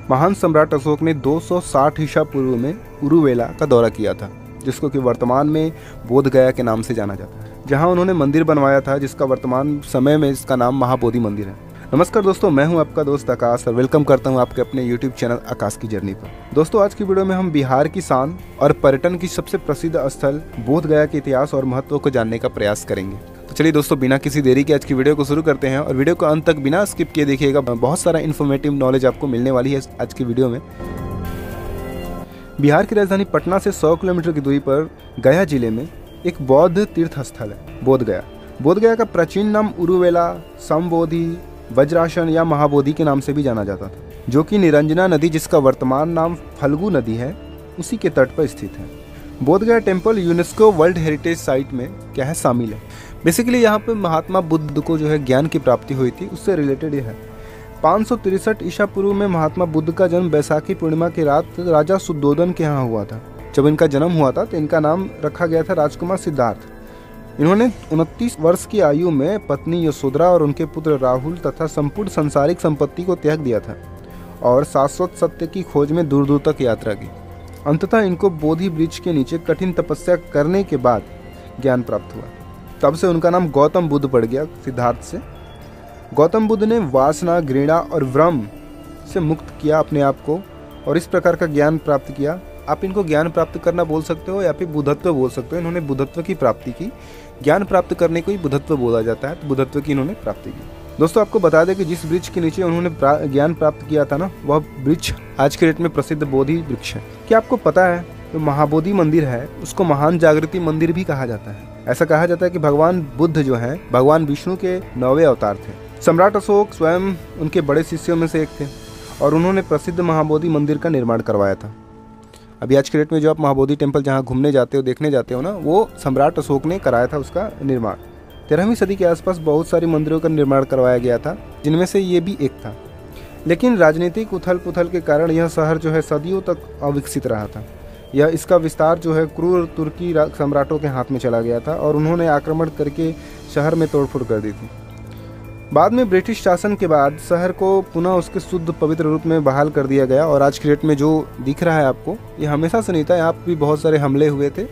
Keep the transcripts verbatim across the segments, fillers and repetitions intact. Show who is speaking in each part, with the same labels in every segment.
Speaker 1: महान सम्राट अशोक ने दो सौ साठ ईसा पूर्व में उरुवेला का दौरा किया था, जिसको कि वर्तमान में बोध गया के नाम से जाना जाता है, जहां उन्होंने मंदिर बनवाया था जिसका वर्तमान समय में इसका नाम महाबोधि मंदिर है। नमस्कार दोस्तों, मैं हूं आपका दोस्त आकाश और वेलकम करता हूं आपके अपने यूट्यूब चैनल आकाश की जर्नी पर। दोस्तों, आज की वीडियो में हम बिहार की शान और पर्यटन की सबसे प्रसिद्ध स्थल बोध गया के इतिहास और महत्व को जानने का प्रयास करेंगे। तो चलिए दोस्तों, बिना किसी देरी के आज की वीडियो को शुरू करते हैं और वीडियो को अंत तक बिना स्किप किए देखिएगा। बहुत सारा इन्फॉर्मेटिव नॉलेज आपको मिलने वाली है आज की वीडियो में। बिहार की राजधानी पटना से सौ किलोमीटर की दूरी पर गया जिले में एक बौद्ध तीर्थ स्थल है बोध गया। बोध गया का प्राचीन नाम उरुवेला, समबोधि, वज्रासन या महाबोधि के नाम से भी जाना जाता था, जो कि निरंजना नदी जिसका वर्तमान नाम फल्गु नदी है उसी के तट पर स्थित है। Bodh Gaya temple UNESCO world heritage site में क्या है शामिल है। बेसिकली यहाँ पे महात्मा बुद्ध को जो है ज्ञान की प्राप्ति हुई थी, उससे रिलेटेड ये है। पाँच सौ तिरसठ ईसा पूर्व में महात्मा बुद्ध का जन्म बैसाखी पूर्णिमा की रात राजा सुद्धोधन के यहाँ हुआ था। जब इनका जन्म हुआ था तो इनका नाम रखा गया था राजकुमार सिद्धार्थ। इन्होंने उनतीस वर्ष की आयु में पत्नी यशोधरा और उनके पुत्र राहुल तथा संपूर्ण सांसारिक संपत्ति को त्याग दिया था और शाश्वत सत्य की खोज में दूर दूर तक यात्रा की। अंततः इनको बोधि वृक्ष के नीचे कठिन तपस्या करने के बाद ज्ञान प्राप्त हुआ। तब से उनका नाम गौतम बुद्ध पड़ गया, सिद्धार्थ से। गौतम बुद्ध ने वासना, घृणा और भ्रम से मुक्त किया अपने आप को और इस प्रकार का ज्ञान प्राप्त किया। आप इनको ज्ञान प्राप्त करना बोल सकते हो या फिर बुद्धत्व बोल सकते हो। इन्होंने बुद्धत्व की प्राप्ति की। ज्ञान प्राप्त करने को ही बुद्धत्व बोला जाता है, तो बुद्धत्व की इन्होंने प्राप्ति की। दोस्तों, आपको बता दें कि जिस वृक्ष के नीचे उन्होंने ज्ञान प्राप्त किया था ना, वह वृक्ष आज के डेट में प्रसिद्ध बोधि वृक्ष है। क्या आपको पता है जो महाबोधि मंदिर है उसको महान जागृति मंदिर भी कहा जाता है। ऐसा कहा जाता है कि भगवान बुद्ध जो है भगवान विष्णु के नौवे अवतार थे। सम्राट अशोक स्वयं उनके बड़े शिष्यों में से एक थे और उन्होंने प्रसिद्ध महाबोधि मंदिर का निर्माण करवाया था। अभी आज के डेट में जो आप महाबोधि टेम्पल जहाँ घूमने जाते हो, देखने जाते हो ना, वो सम्राट अशोक ने कराया था उसका निर्माण। तेरहवीं सदी के आसपास बहुत सारी मंदिरों का निर्माण करवाया गया था, जिनमें से ये भी एक था। लेकिन राजनीतिक उथल पुथल के कारण यह शहर जो है सदियों तक अविकसित रहा था। यह इसका विस्तार जो है क्रूर तुर्की सम्राटों के हाथ में चला गया था और उन्होंने आक्रमण करके शहर में तोड़फोड़ कर दी थी। बाद में ब्रिटिश शासन के बाद शहर को पुनः उसके शुद्ध पवित्र रूप में बहाल कर दिया गया और आज की डेट में जो दिख रहा है आपको, ये हमेशा से नहीं था। यहाँ भी बहुत सारे हमले हुए थे।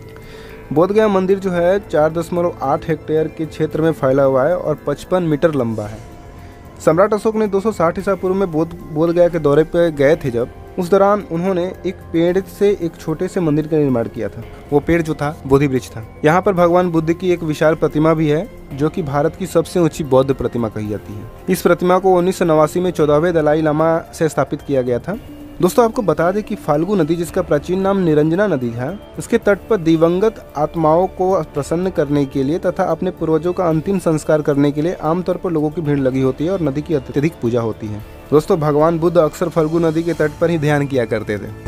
Speaker 1: बोध गया मंदिर जो है चार दशमलव आठ हेक्टेयर के क्षेत्र में फैला हुआ है और पचपन मीटर लंबा है। सम्राट अशोक ने दो सौ साठ ईसा पूर्व में बोध बोध गया के दौरे पर गए थे। जब उस दौरान उन्होंने एक पेड़ से एक छोटे से मंदिर का निर्माण किया था। वो पेड़ जो था बोधि वृक्ष था। यहाँ पर भगवान बुद्ध की एक विशाल प्रतिमा भी है, जो कि भारत की सबसे ऊंची बौद्ध प्रतिमा कही जाती है। इस प्रतिमा को उन्नीस सौ नवासी में चौदहवें दलाई लामा से स्थापित किया गया था। दोस्तों, आपको बता दें कि फाल्गु नदी जिसका प्राचीन नाम निरंजना नदी है, उसके तट पर दिवंगत आत्माओं को प्रसन्न करने के लिए तथा अपने पूर्वजों का अंतिम संस्कार करने के लिए आमतौर पर लोगों की भीड़ लगी होती है और नदी की अत्यधिक पूजा होती है। दोस्तों, भगवान बुद्ध अक्सर फाल्गु नदी के तट पर ही ध्यान किया करते थे।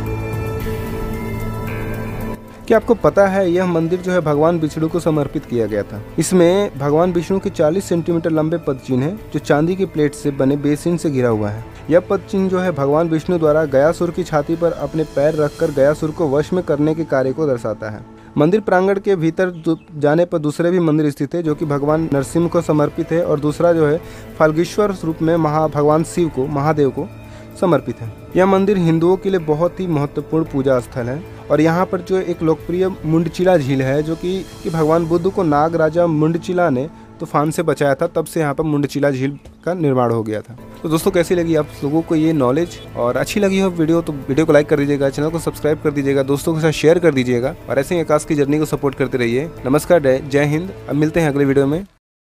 Speaker 1: क्या आपको पता है यह मंदिर जो है भगवान विष्णु को समर्पित किया गया था। इसमें भगवान विष्णु के चालीस सेंटीमीटर लंबे पदचिन्ह है, जो चांदी की प्लेट से बने बेसिन से घिरा हुआ है। यह पदचिन्ह जो है भगवान विष्णु द्वारा गयासुर की छाती पर अपने पैर रखकर गयासुर को वश में करने के कार्य को दर्शाता है। मंदिर प्रांगण के भीतर जाने पर दूसरे भी मंदिर स्थित है, जो कि भगवान नरसिंह को समर्पित है और दूसरा जो है फाल्गेश्वर रूप में महा भगवान शिव को महादेव को समर्पित है। यह मंदिर हिंदुओं के लिए बहुत ही महत्वपूर्ण पूजा स्थल है और यहाँ पर जो एक लोकप्रिय मुंडचिला झील है, जो कि, कि भगवान बुद्ध को नाग राजा मुंडचिला ने तूफान से बचाया था। तब से यहाँ पर मुंडचिला झील का निर्माण हो गया था। तो दोस्तों, कैसी लगी आप लोगों को ये नॉलेज और अच्छी लगी हो वीडियो तो वीडियो को लाइक कर दीजिएगा, चैनल को सब्सक्राइब कर दीजिएगा, दोस्तों के साथ शेयर कर दीजिएगा और ऐसे ही आकाश की जर्नी को सपोर्ट करते रहिए। नमस्कार, जय हिंद। अब मिलते हैं अगले वीडियो में।